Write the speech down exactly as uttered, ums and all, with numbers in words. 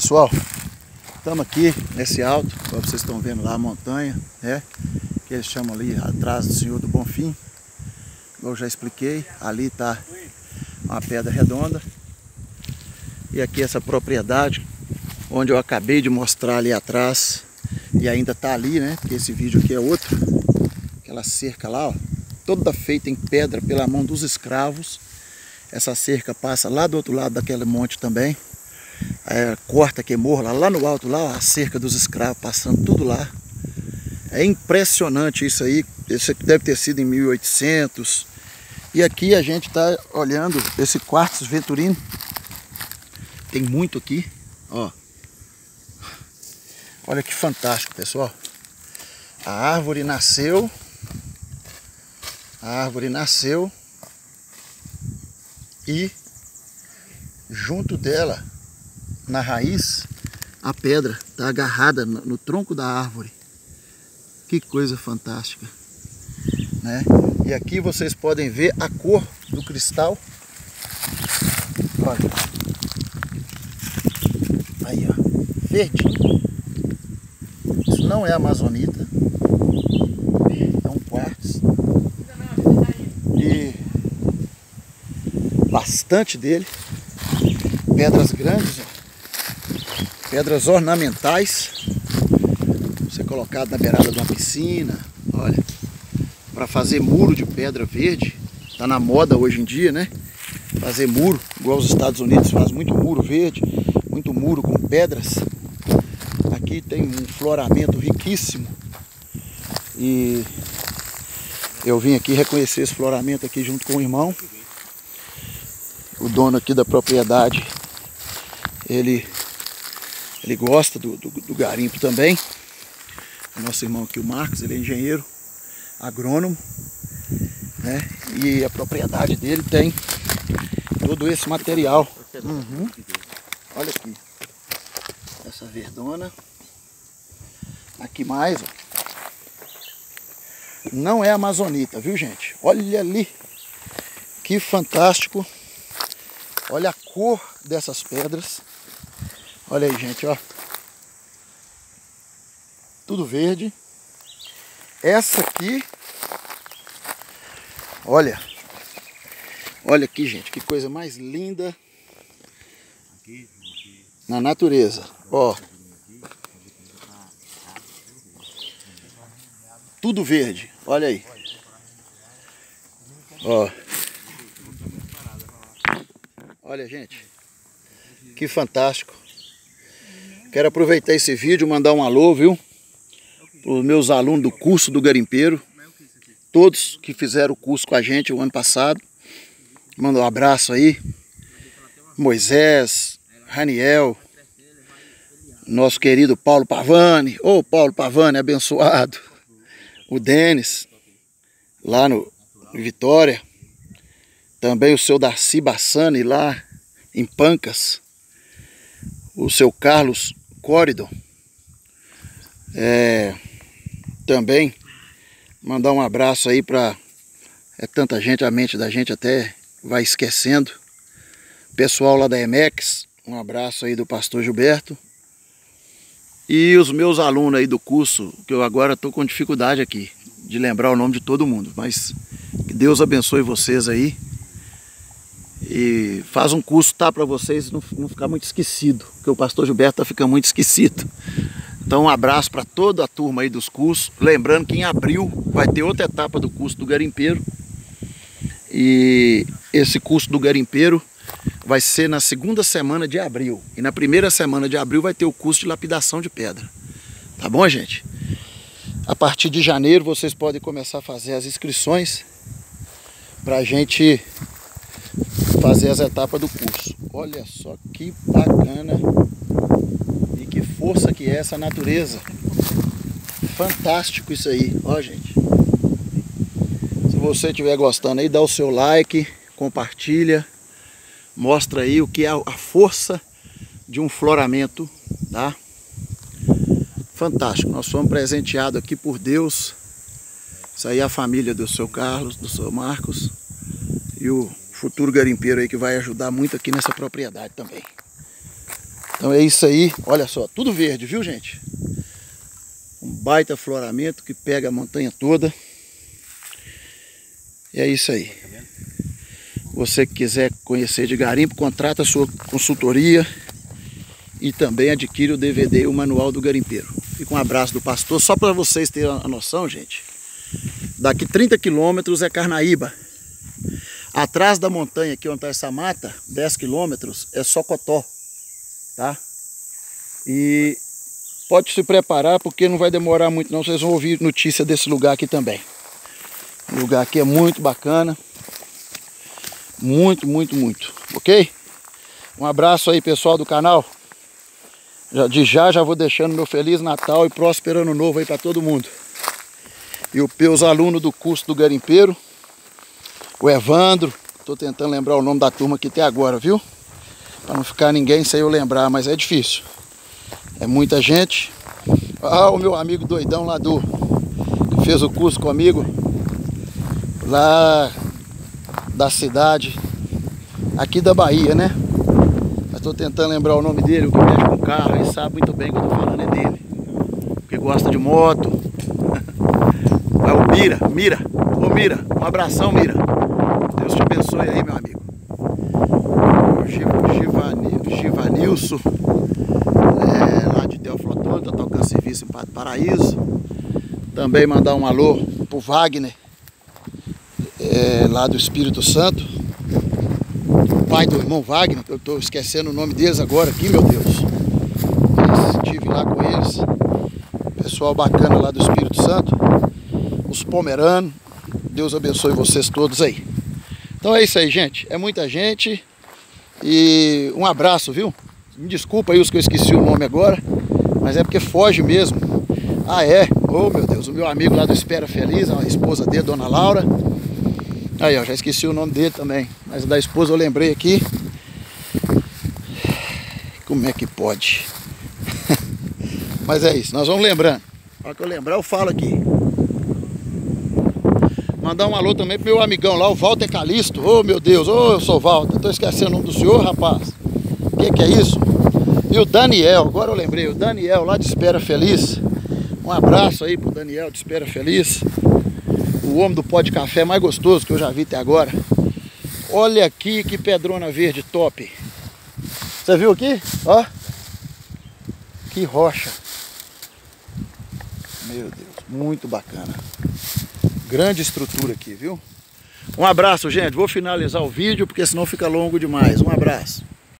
Pessoal, estamos aqui nesse alto, como vocês estão vendo lá a montanha, né? Que eles chamam ali atrás do Senhor do Bonfim. Eu já expliquei, ali está uma pedra redonda. E aqui essa propriedade, onde eu acabei de mostrar ali atrás, e ainda está ali, né? Porque esse vídeo aqui é outro. Aquela cerca lá, ó, toda feita em pedra pela mão dos escravos. Essa cerca passa lá do outro lado daquele monte também. É, corta que morra lá no alto, lá a cerca dos escravos passando tudo lá. É impressionante isso aí. Isso aqui deve ter sido em mil e oitocentos. E aqui a gente está olhando esse quartzo venturino. Tem muito aqui, ó. Olha que fantástico, pessoal. A árvore nasceu. A árvore nasceu. E junto dela, na raiz, a pedra está agarrada no, no tronco da árvore. Que coisa fantástica, né? E aqui vocês podem ver a cor do cristal. Olha. Aí, ó. Verdinho. Isso não é amazonita. É um quartzo. E bastante dele. Pedras grandes, ó. Pedras ornamentais. Você colocado na beirada de uma piscina. Olha. Para fazer muro de pedra verde. Está na moda hoje em dia, né? Fazer muro, igual os Estados Unidos faz muito muro verde, muito muro com pedras. Aqui tem um floramento riquíssimo. E eu vim aqui reconhecer esse floramento aqui junto com o irmão. O dono aqui da propriedade, ele, ele gosta do, do, do garimpo também. O nosso irmão aqui, o Marcos, ele é engenheiro agrônomo, né? E a propriedade dele tem todo esse material. Uhum. Olha aqui, essa verdona. Aqui mais, ó. Não é amazonita, viu, gente? Olha ali, que fantástico. Olha a cor dessas pedras. Olha aí, gente, ó. Tudo verde. Essa aqui, olha. Olha aqui, gente, que coisa mais linda na natureza. Ó. Tudo verde. Olha aí. Ó. Olha, gente. Que fantástico. Quero aproveitar esse vídeo e mandar um alô, viu? Para os meus alunos do curso do garimpeiro. Todos que fizeram o curso com a gente o ano passado. Manda um abraço aí. Moisés, Raniel, nosso querido Paulo Pavani. Ô, Paulo Pavani, abençoado. O Denis, lá no, no Vitória. Também o seu Darcy Bassani, lá em Pancas. O seu Carlos Córidon. É, também mandar um abraço aí para... É tanta gente, a mente da gente até vai esquecendo. Pessoal lá da Emex, um abraço aí do pastor Gilberto. E os meus alunos aí do curso, que eu agora estou com dificuldade aqui de lembrar o nome de todo mundo. Mas que Deus abençoe vocês aí. E faz um curso, tá, para vocês não, não ficar muito esquecido. Porque o pastor Gilberto tá ficando muito esquecido. Então um abraço para toda a turma aí dos cursos. Lembrando que em abril vai ter outra etapa do curso do garimpeiro. E esse curso do garimpeiro vai ser na segunda semana de abril. E na primeira semana de abril vai ter o curso de lapidação de pedra. Tá bom, gente? A partir de janeiro vocês podem começar a fazer as inscrições para a gente fazer as etapas do curso. Olha só que bacana e que força que é essa natureza. Fantástico isso aí, ó, gente. Se você estiver gostando aí, dá o seu like, compartilha, mostra aí o que é a força de um floramento, tá? Fantástico, nós fomos presenteados aqui por Deus. Isso aí é a família do seu Carlos, do seu Marcos e o futuro garimpeiro aí que vai ajudar muito aqui nessa propriedade também. Então é isso aí, olha só, tudo verde, viu gente? Um baita floramento que pega a montanha toda. E é isso aí. Você que quiser conhecer de garimpo, contrata a sua consultoria e também adquire o D V D e o Manual do Garimpeiro. Fica um abraço do pastor, só para vocês terem a noção, gente. Daqui trinta quilômetros é Carnaíba. Atrás da montanha aqui onde está essa mata, dez quilômetros, é Socotó, tá? E pode se preparar porque não vai demorar muito não, vocês vão ouvir notícia desse lugar aqui também. O lugar aqui é muito bacana. Muito, muito, muito, ok? Um abraço aí pessoal do canal. Já, de já já vou deixando meu Feliz Natal e próspero Ano Novo aí para todo mundo. E o, os alunos do curso do garimpeiro, o Evandro, tô tentando lembrar o nome da turma aqui até agora, viu? Para não ficar ninguém sem eu lembrar, mas é difícil. É muita gente. Ah, o meu amigo doidão lá do que fez o curso comigo, lá da cidade, aqui da Bahia, né? Mas tô tentando lembrar o nome dele, o que mexe com carro, ele sabe muito bem que eu tô falando é dele. Porque gosta de moto. É o Mira, Mira, ô Mira, um abração, Mira. Deus te abençoe aí, meu amigo. O Givanilson, é, lá de Teófilo Otoni, tá tocando serviço em Pato Paraíso. Também mandar um alô pro Wagner, é, lá do Espírito Santo. O pai do irmão Wagner, que eu tô esquecendo o nome deles agora aqui, meu Deus. Mas estive lá com eles. Pessoal bacana lá do Espírito Santo. Os pomeranos. Deus abençoe vocês todos aí. Então é isso aí, gente. É muita gente. E um abraço, viu? Me desculpa aí os que eu esqueci o nome agora. Mas é porque foge mesmo. Ah, é? Oh, meu Deus. O meu amigo lá do Espera Feliz, a esposa dele, Dona Laura. Aí, ó, já esqueci o nome dele também. Mas da esposa eu lembrei aqui. Como é que pode? Mas é isso, nós vamos lembrando. Na hora que eu lembrar, eu falo aqui. Mandar um alô também pro meu amigão lá, o Walter Calisto. Ô, oh, meu Deus, ô, oh, eu sou o Walter. Tô esquecendo o nome do senhor, rapaz. O que que é isso? E o Daniel, agora eu lembrei. O Daniel lá de Espera Feliz. Um abraço aí pro Daniel de Espera Feliz. O homem do pó de café mais gostoso que eu já vi até agora. Olha aqui que pedrona verde top. Você viu aqui? Ó. Que rocha. Meu Deus, muito bacana. Grande estrutura aqui, viu? Um abraço, gente. Vou finalizar o vídeo porque senão fica longo demais. Um abraço.